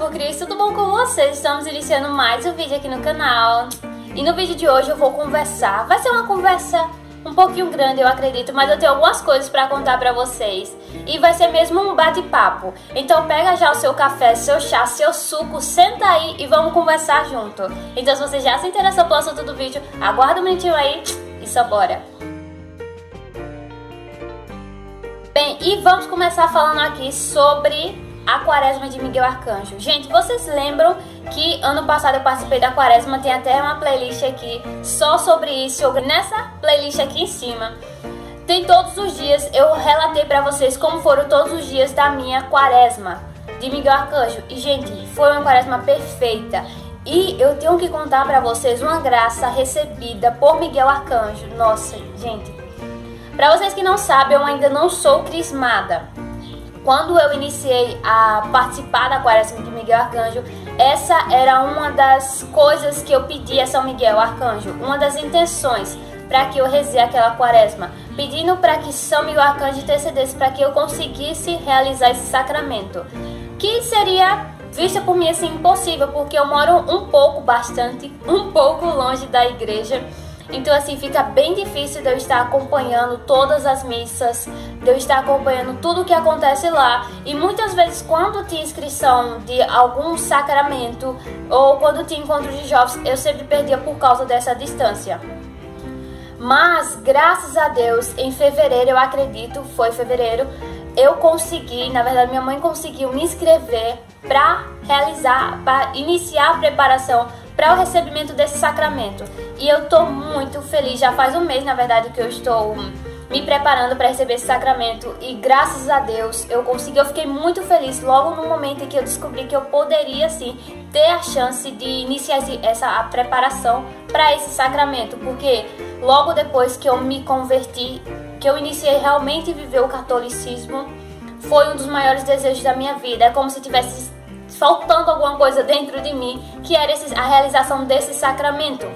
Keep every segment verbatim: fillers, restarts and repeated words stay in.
por Cristo, tudo bom com vocês? Estamos iniciando mais um vídeo aqui no canal. E no vídeo de hoje eu vou conversar, vai ser uma conversa um pouquinho grande, eu acredito, mas eu tenho algumas coisas pra contar pra vocês. E vai ser mesmo um bate-papo. Então pega já o seu café, seu chá, seu suco, senta aí e vamos conversar junto. Então se você já se interessou pelo assunto do vídeo, aguarda um minutinho aí e só bora. Bem, e vamos começar falando aqui sobre a Quaresma de Miguel Arcanjo. Gente, vocês lembram que ano passado eu participei da Quaresma? Tem até uma playlist aqui só sobre isso. Nessa playlist aqui em cima tem todos os dias, eu relatei pra vocês como foram todos os dias da minha Quaresma de Miguel Arcanjo. E gente, foi uma Quaresma perfeita. E eu tenho que contar pra vocês uma graça recebida por Miguel Arcanjo. Nossa, gente, pra vocês que não sabem, eu ainda não sou crismada. Quando eu iniciei a participar da Quaresma de Miguel Arcanjo, essa era uma das coisas que eu pedi a São Miguel Arcanjo, uma das intenções para que eu rezei aquela Quaresma, pedindo para que São Miguel Arcanjo intercedesse para que eu conseguisse realizar esse sacramento, que seria vista por mim assim impossível, porque eu moro um pouco, bastante, um pouco longe da igreja. Então assim, fica bem difícil de eu estar acompanhando todas as missas, de eu estar acompanhando tudo o que acontece lá. E muitas vezes quando tinha inscrição de algum sacramento ou quando tinha encontro de jovens, eu sempre perdia por causa dessa distância. Mas graças a Deus, em fevereiro, eu acredito, foi fevereiro, eu consegui, na verdade minha mãe conseguiu me inscrever para realizar, para iniciar a preparação para o recebimento desse sacramento. E eu tô muito feliz, já faz um mês na verdade que eu estou me preparando para receber esse sacramento e graças a Deus eu consegui, eu fiquei muito feliz logo no momento em que eu descobri que eu poderia sim ter a chance de iniciar essa a preparação para esse sacramento, porque logo depois que eu me converti, que eu iniciei realmente a viver o catolicismo, foi um dos maiores desejos da minha vida. É como se tivesse faltando alguma coisa dentro de mim, que era esse, a realização desse sacramento.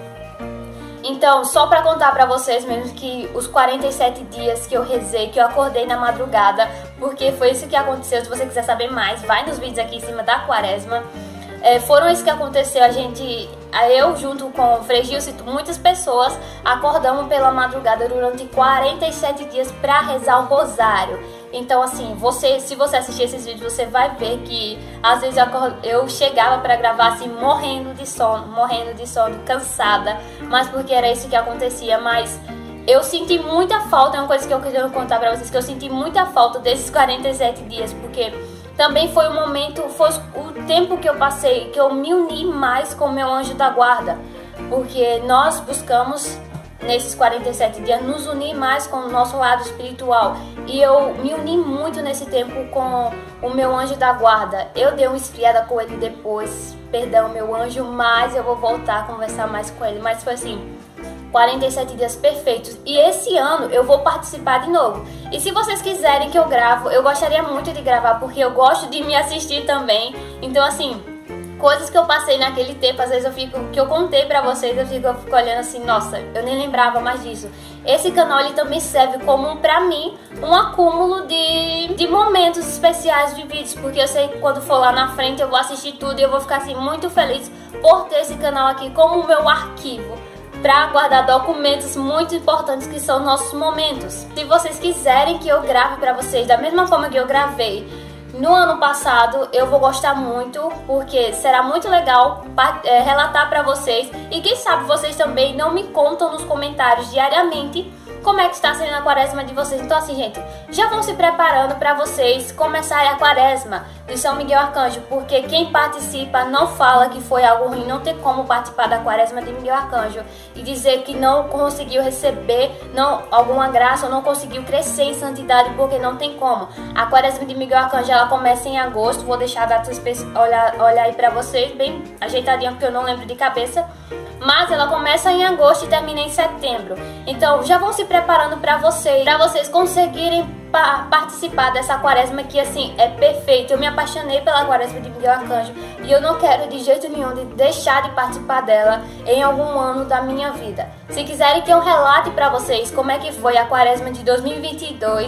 Então, só para contar para vocês mesmo que os quarenta e sete dias que eu rezei, que eu acordei na madrugada, porque foi isso que aconteceu. Se você quiser saber mais, vai nos vídeos aqui em cima da Quaresma. É, foram isso que aconteceu, a gente, eu junto com o Frei Gilson, muitas pessoas acordamos pela madrugada durante quarenta e sete dias para rezar o rosário. Então assim, você, se você assistir esses vídeos, você vai ver que às vezes eu, eu chegava para gravar assim morrendo de sono, morrendo de sono, cansada, mas porque era isso que acontecia. Mas eu senti muita falta, é uma coisa que eu queria contar para vocês, que eu senti muita falta desses quarenta e sete dias, porque também foi o momento, foi o tempo que eu passei, que eu me uni mais com o meu anjo da guarda, porque nós buscamos nesses quarenta e sete dias nos unir mais com o nosso lado espiritual, e eu me uni muito nesse tempo com o meu anjo da guarda. Eu dei uma esfriada com ele depois, perdão meu anjo, mas eu vou voltar a conversar mais com ele, mas foi assim, quarenta e sete dias perfeitos. E esse ano eu vou participar de novo. E se vocês quiserem que eu gravo, eu gostaria muito de gravar, porque eu gosto de me assistir também. Então assim, coisas que eu passei naquele tempo, às vezes eu fico, que eu contei pra vocês, eu fico, eu fico olhando assim, nossa, eu nem lembrava mais disso. Esse canal ele também serve como, pra mim, um acúmulo de, de momentos especiais vividos, porque eu sei que quando for lá na frente eu vou assistir tudo e eu vou ficar assim muito feliz por ter esse canal aqui como o meu arquivo para guardar documentos muito importantes que são nossos momentos. Se vocês quiserem que eu grave para vocês da mesma forma que eu gravei no ano passado, eu vou gostar muito, porque será muito legal é, relatar para vocês. E quem sabe vocês também não me contam nos comentários diariamente como é que está sendo a Quaresma de vocês. Então assim, gente, já vão se preparando para vocês começarem a Quaresma de São Miguel Arcanjo, porque quem participa não fala que foi algo ruim. Não tem como participar da Quaresma de Miguel Arcanjo e dizer que não conseguiu receber não, alguma graça ou não conseguiu crescer em santidade, porque não tem como. A Quaresma de Miguel Arcanjo ela começa em agosto, vou deixar a data olhar, olhar aí pra vocês bem ajeitadinha, porque eu não lembro de cabeça. Mas ela começa em agosto e termina em setembro. Então já vão se preparando para vocês, para vocês conseguirem pa participar dessa Quaresma que assim é perfeita. Eu me apaixonei pela Quaresma de Miguel Arcanjo e eu não quero de jeito nenhum de deixar de participar dela em algum ano da minha vida. Se quiserem que eu relate para vocês como é que foi a Quaresma de dois mil e vinte e dois,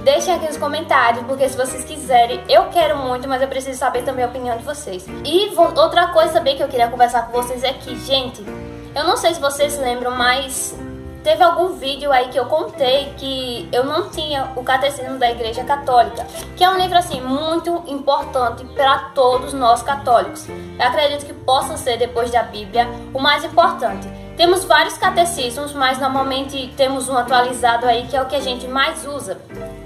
deixem aqui nos comentários, porque se vocês quiserem, eu quero muito, mas eu preciso saber também a opinião de vocês. E outra coisa também que eu queria conversar com vocês é que, gente, eu não sei se vocês lembram, mas teve algum vídeo aí que eu contei que eu não tinha o Catecismo da Igreja Católica, que é um livro assim muito importante para todos nós católicos. Eu acredito que possa ser, depois da Bíblia, o mais importante. Temos vários catecismos, mas normalmente temos um atualizado aí que é o que a gente mais usa.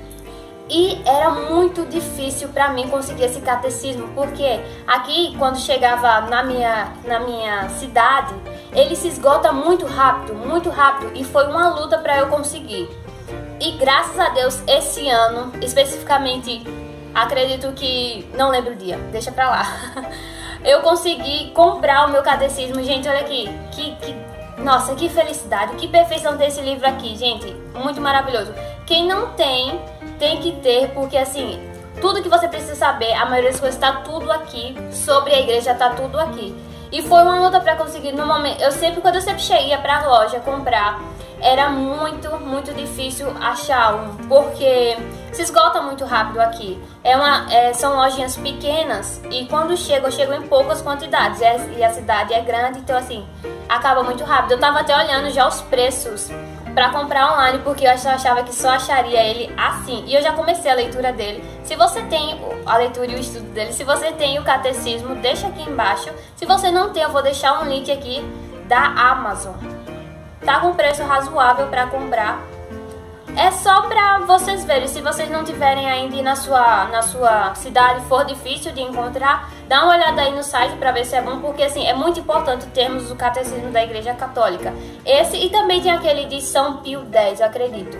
E era muito difícil para mim conseguir esse catecismo, porque aqui, quando chegava na minha, na minha cidade, ele se esgota muito rápido, muito rápido, e foi uma luta para eu conseguir. E graças a Deus, esse ano, especificamente, acredito que, não lembro o dia, deixa pra lá, eu consegui comprar o meu catecismo. Gente, olha aqui, que, que, nossa, que felicidade, que perfeição desse livro aqui, gente, muito maravilhoso. Quem não tem, tem que ter, porque assim, tudo que você precisa saber, a maioria das coisas está tudo aqui, sobre a igreja está tudo aqui. E foi uma luta para conseguir. No momento, eu sempre, quando eu sempre cheguei para a loja comprar, era muito, muito difícil achar um, porque se esgota muito rápido aqui. É uma, é, são lojinhas pequenas e quando chegam, chegam em poucas quantidades, é, e a cidade é grande, então assim, acaba muito rápido. Eu tava até olhando já os preços para comprar online, porque eu achava que só acharia ele assim. E eu já comecei a leitura dele. Se você tem a leitura e o estudo dele, se você tem o catecismo, deixa aqui embaixo. Se você não tem, eu vou deixar um link aqui da Amazon. Tá com preço razoável para comprar. É só para vocês verem. Se vocês não tiverem ainda na sua, na sua cidade, for difícil de encontrar, dá uma olhada aí no site para ver se é bom, porque assim, é muito importante termos o Catecismo da Igreja Católica. Esse e também tem aquele de São Pio X, eu acredito.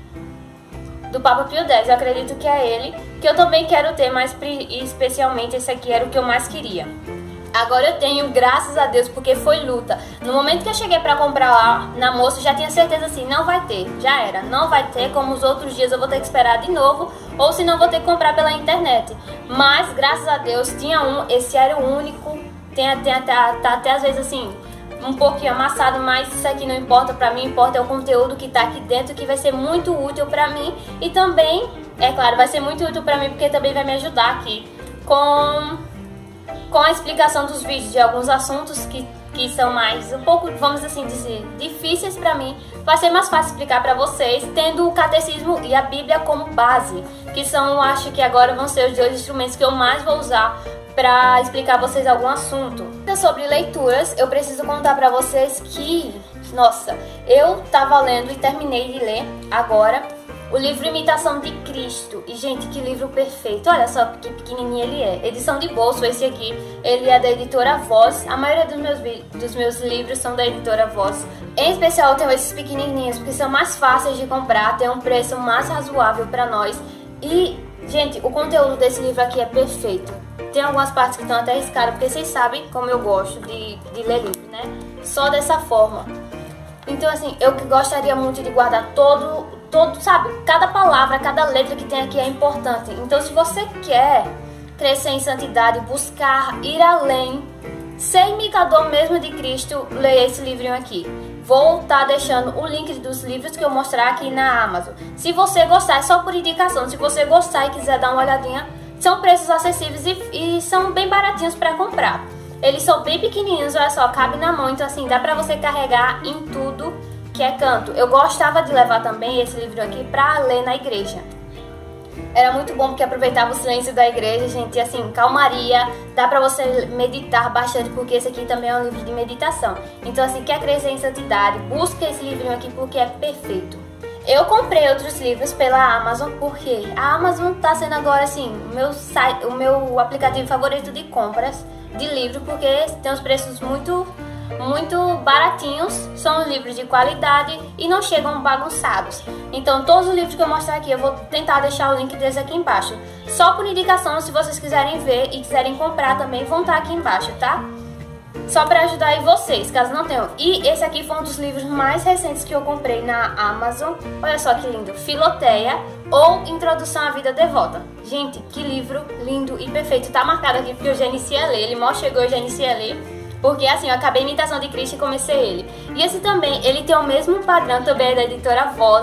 Do Papa Pio X, eu acredito que é ele, que eu também quero ter, mas especialmente esse aqui era o que eu mais queria. Agora eu tenho, graças a Deus, porque foi luta. No momento que eu cheguei pra comprar lá na moça, já tinha certeza assim, não vai ter, já era. Não vai ter, como os outros dias eu vou ter que esperar de novo, ou se não vou ter que comprar pela internet. Mas, graças a Deus, tinha um, esse era o único, tem, tem até, tá até às vezes assim, um pouquinho amassado, mas isso aqui não importa pra mim, importa é o conteúdo que tá aqui dentro, que vai ser muito útil pra mim. E também, é claro, vai ser muito útil pra mim, porque também vai me ajudar aqui com... com a explicação dos vídeos de alguns assuntos que, que são mais, um pouco, vamos assim dizer, difíceis para mim. Vai ser mais fácil explicar para vocês, tendo o catecismo e a Bíblia como base, que são, acho que agora vão ser os dois instrumentos que eu mais vou usar para explicar a vocês algum assunto. Sobre leituras, eu preciso contar para vocês que, nossa, eu tava lendo e terminei de ler agora o livro Imitação de Cristo. E, gente, que livro perfeito. Olha só que pequenininho ele é. Edição de bolso, esse aqui. Ele é da editora Voz. A maioria dos meus, dos meus livros são da editora Voz. Em especial, eu tenho esses pequenininhos, porque são mais fáceis de comprar. Tem um preço mais razoável para nós. E, gente, o conteúdo desse livro aqui é perfeito. Tem algumas partes que estão até arriscadas, porque vocês sabem como eu gosto de, de ler livro, né? Só dessa forma. Então, assim, eu gostaria muito de guardar todo... todo, sabe, cada palavra, cada letra que tem aqui é importante. Então, se você quer crescer em santidade, buscar ir além, ser imitador mesmo de Cristo, leia esse livrinho aqui. Vou estar deixando o link dos livros que eu mostrar aqui na Amazon. Se você gostar, é só por indicação. Se você gostar e quiser dar uma olhadinha, são preços acessíveis e, e são bem baratinhos para comprar. Eles são bem pequenininhos, olha só, cabe na mão. Então, assim, dá pra você carregar em tudo que é canto. Eu gostava de levar também esse livro aqui pra ler na igreja. Era muito bom porque aproveitava o silêncio da igreja, gente, e assim, calmaria, dá pra você meditar bastante, porque esse aqui também é um livro de meditação. Então, assim, quer crescer em santidade, busca esse livrinho aqui porque é perfeito. Eu comprei outros livros pela Amazon, porque a Amazon tá sendo agora, assim, o meu, site, o meu aplicativo favorito de compras de livro, porque tem os preços muito... muito baratinhos, são livros de qualidade e não chegam bagunçados. Então, todos os livros que eu mostrar aqui, eu vou tentar deixar o link deles aqui embaixo. Só por indicação, se vocês quiserem ver e quiserem comprar também, vão estar aqui embaixo, tá? Só para ajudar aí vocês, caso não tenham. E esse aqui foi um dos livros mais recentes que eu comprei na Amazon. Olha só que lindo, Filoteia ou Introdução à Vida Devota. Gente, que livro lindo e perfeito. Tá marcado aqui porque eu já iniciei a ler, ele mal chegou, eu já iniciei a ler. Porque assim, eu acabei a Imitação de Cristo e comecei ele. E esse também, ele tem o mesmo padrão, também é da editora Vozes.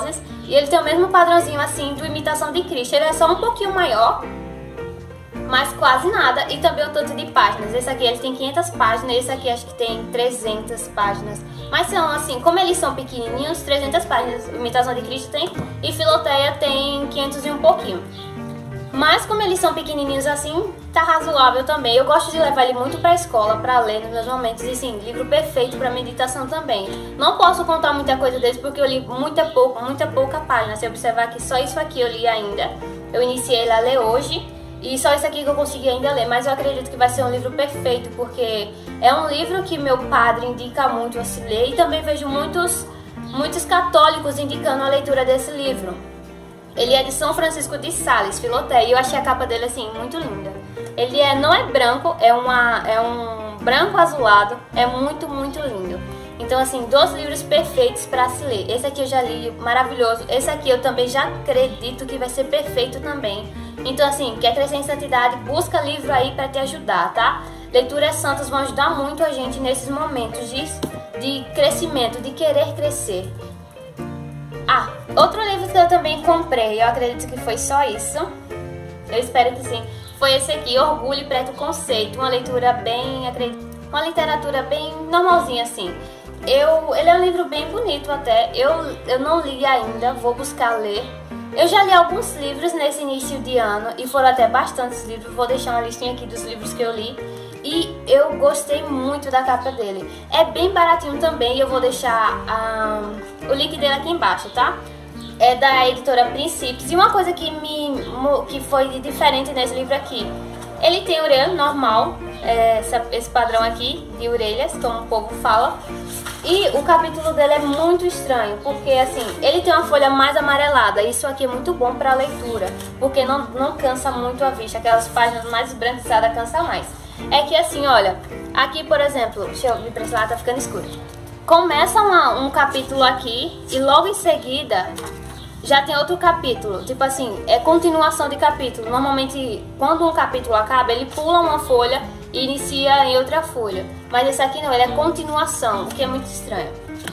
E ele tem o mesmo padrãozinho assim do Imitação de Cristo. Ele é só um pouquinho maior, mas quase nada. E também o tanto de páginas. Esse aqui ele tem quinhentas páginas, esse aqui acho que tem trezentas páginas. Mas são assim, como eles são pequenininhos, trezentas páginas. Imitação de Cristo tem, e Filoteia tem quinhentos e um pouquinho. Mas como eles são pequenininhos assim, tá razoável também. Eu gosto de levar ele muito pra escola, pra ler nos meus momentos. E sim, livro perfeito pra meditação também. Não posso contar muita coisa desse porque eu li muita pouca, muita pouca página. Se observar que só isso aqui eu li ainda. Eu iniciei ele a ler hoje. E só isso aqui que eu consegui ainda ler. Mas eu acredito que vai ser um livro perfeito, porque é um livro que meu padre indica muito a se ler. E também vejo muitos, muitos católicos indicando a leitura desse livro. Ele é de São Francisco de Sales, Filoteia, e eu achei a capa dele assim muito linda. Ele é, não é branco, é, uma, é um branco azulado, é muito, muito lindo. Então assim, dois livros perfeitos para se ler. Esse aqui eu já li, maravilhoso. Esse aqui eu também já acredito que vai ser perfeito também. Então assim, quer crescer em santidade, busca livro aí para te ajudar, tá? Leituras santas vão ajudar muito a gente nesses momentos de, de crescimento, de querer crescer. Ah, outro livro que eu também comprei, eu acredito que foi só isso, eu espero que sim, foi esse aqui, Orgulho e Preconceito, uma leitura bem, acredito, uma literatura bem normalzinha assim. Eu, ele é um livro bem bonito até, eu, eu não li ainda, vou buscar ler. Eu já li alguns livros nesse início de ano e foram até bastantes livros, vou deixar uma listinha aqui dos livros que eu li. E eu gostei muito da capa dele. É bem baratinho também, eu vou deixar um, o link dele aqui embaixo, tá? É da editora Princípios. E uma coisa que, me, que foi diferente nesse livro aqui, ele tem orelha normal, é, esse padrão aqui de orelhas, como o povo fala. E o capítulo dele é muito estranho, porque assim, ele tem uma folha mais amarelada. Isso aqui é muito bom para leitura, porque não, não cansa muito a vista. Aquelas páginas mais esbranquiçadas cansa mais. É que assim, olha, aqui por exemplo, deixa eu vir pra esse lado, tá ficando escuro. Começa uma, um capítulo aqui e logo em seguida já tem outro capítulo. Tipo assim, é continuação de capítulo. Normalmente quando um capítulo acaba, ele pula uma folha e inicia em outra folha. Mas esse aqui não, ele é continuação, o que é muito estranho.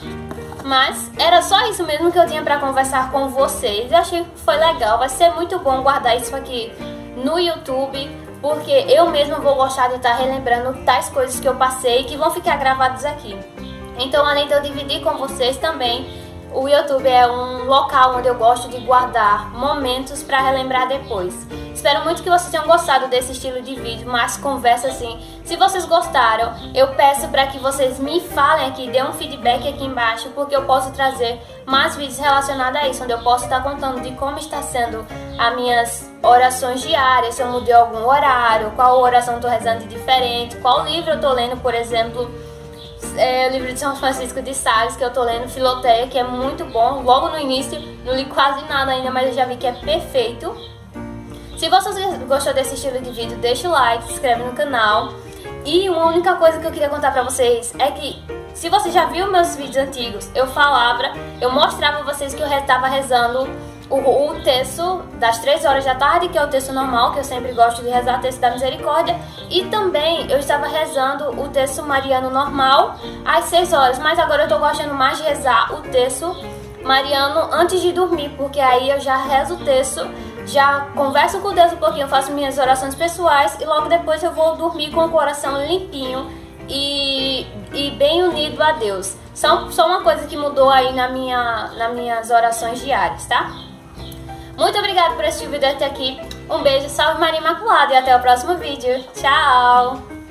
Mas era só isso mesmo que eu tinha pra conversar com vocês. Eu achei que foi legal, vai ser muito bom guardar isso aqui no YouTube, porque eu mesma vou gostar de estar relembrando tais coisas que eu passei que vão ficar gravadas aqui. Então, além de eu dividir com vocês também, o YouTube é um local onde eu gosto de guardar momentos para relembrar depois. Espero muito que vocês tenham gostado desse estilo de vídeo, mais conversa assim. Se vocês gostaram, eu peço para que vocês me falem aqui, dêem um feedback aqui embaixo, porque eu posso trazer mais vídeos relacionados a isso, onde eu posso estar contando de como está sendo as minhas orações diárias, se eu mudei algum horário, qual oração eu estou rezando de diferente, qual livro eu estou lendo, por exemplo, é, o livro de São Francisco de Sales, que eu estou lendo, Filoteia, que é muito bom. Logo no início, não li quase nada ainda, mas eu já vi que é perfeito. Se vocês gostou desse estilo de vídeo, deixa o like, se inscreve no canal. E uma única coisa que eu queria contar pra vocês é que, se você já viu meus vídeos antigos, eu falava, eu mostrava pra vocês que eu estava rezando o, o terço das três horas da tarde, que é o terço normal, que eu sempre gosto de rezar, o terço da misericórdia. E também eu estava rezando o terço mariano normal às seis horas, mas agora eu tô gostando mais de rezar o terço mariano antes de dormir, porque aí eu já rezo o terço, já converso com Deus um pouquinho, faço minhas orações pessoais e logo depois eu vou dormir com o coração limpinho e, e bem unido a Deus. Só, só uma coisa que mudou aí na minha, nas minhas orações diárias, tá? Muito obrigada por assistir o vídeo até aqui. Um beijo, salve Maria Imaculada e até o próximo vídeo. Tchau!